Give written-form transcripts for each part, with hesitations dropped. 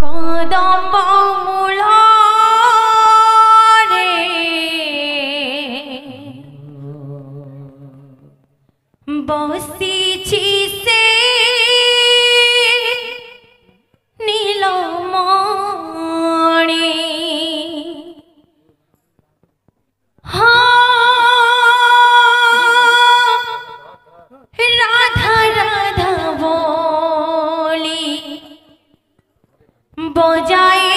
कदम मूलारे बसिछि से नीलमणि राधा राधा बोली बजाए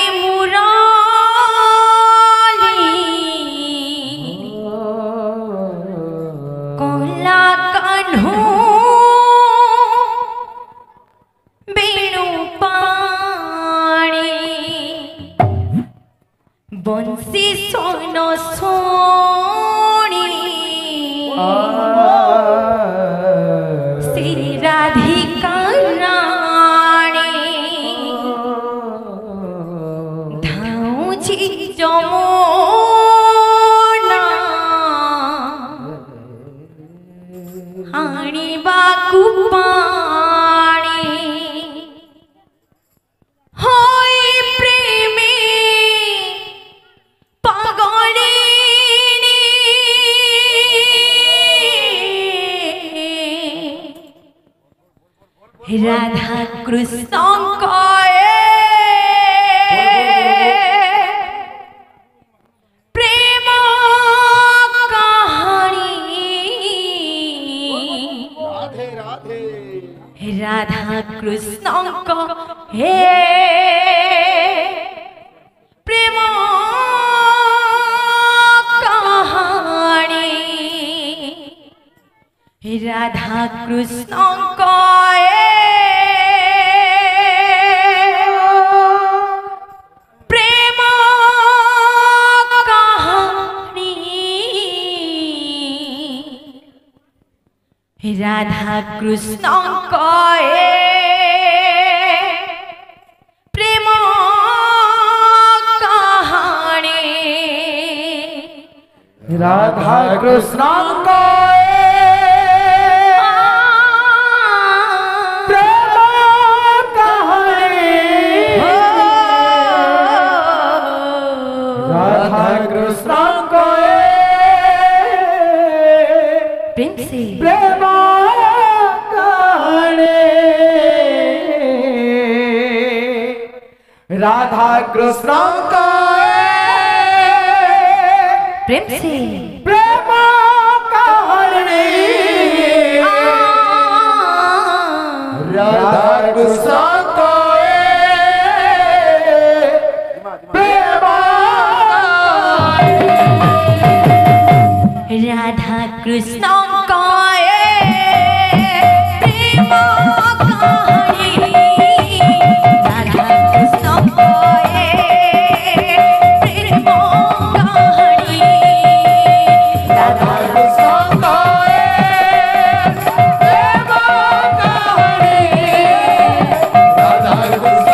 मुरली कोला कान्हू बेणु पाणी बंसी सोन सोनी श्री राधिका जमुना हाणिबाकु पाणी होई प्रेमे पागलिनी राधा कृष्ण राधा कृष्ण हे प्रेम कहानी राधा कृष्ण प्रेम कहानी राधा कृष्ण प्रेम कहानी राधा कृष्ण प्रेम कहानी राधा कृष्ण प्रेम से प्रेम राधा कृष्ण प्रेम से प्रेम कहानी राधा कृष्ण प्रेम राधा कृष्ण प्रेम कहानी राधा कृष्ण प्रेम कहानी राधा कृष्ण प्रेम कहानी राधा कृष्ण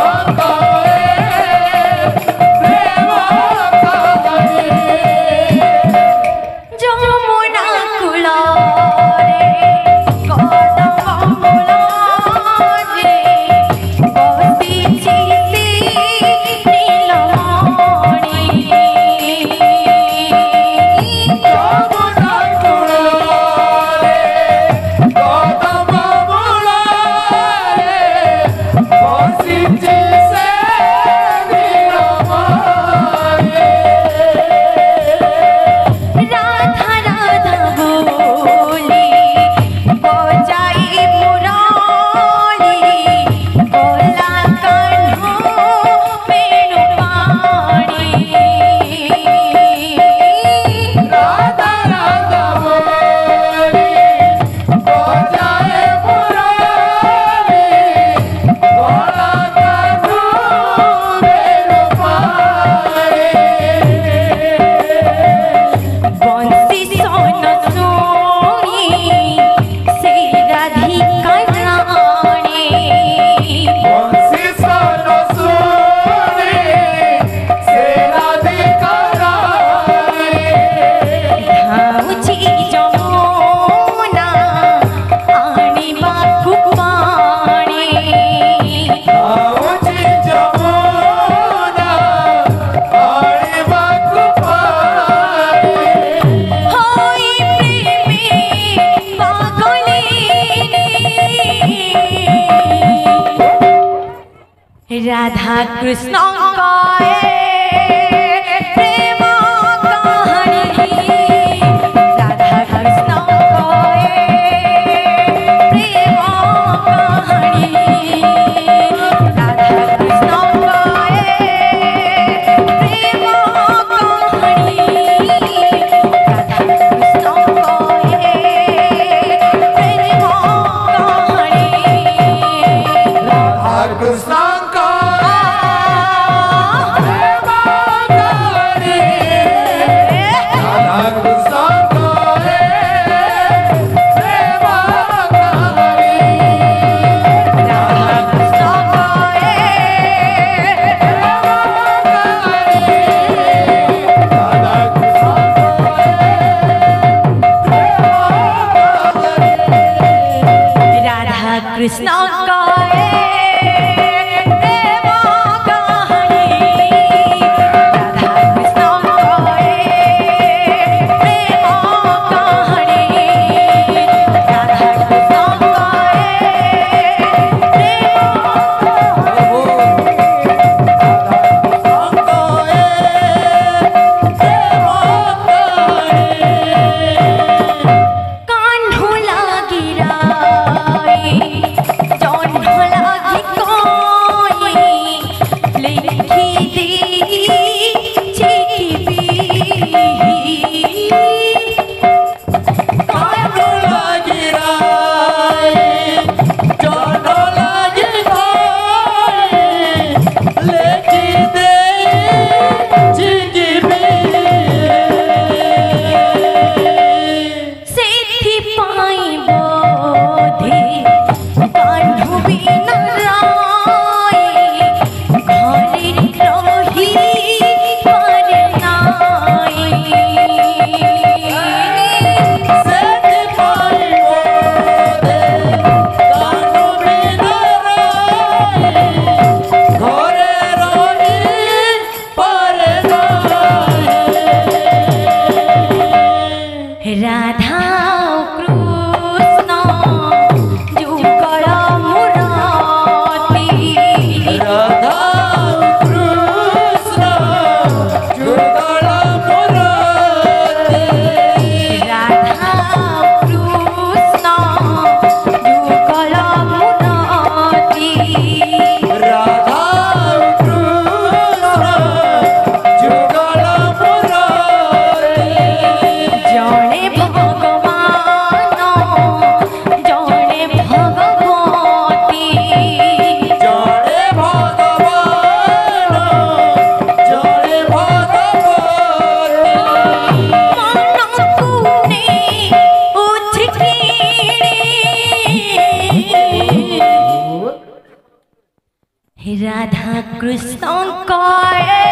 प्रेम कहानी जमुना कुला राधा कृष्ण गाए प्रेम कहानी राधा कृष्ण गाए प्रेम कहानी राधा कृष्ण गाए प्रेम कहानी राधा कृष्ण गाए प्रेम कहानी राधा कृष्ण कृष्ण गाए प्रेम कहानी राधा कृष्ण गाए प्रेम कहानी राधा कृष्ण गाए कान्हू लागी राई राधा कृष्ण जुगल मुराती राधा कृष्ण जुगल मुराती राधा कृष्ण जुगल मुराती राधा कृष्ण जुगल मुराती जने भगवान जने भगवती जड़े भगवान जड़े भगवती मन कुने उछकीड़ी राधा कृष्ण गाए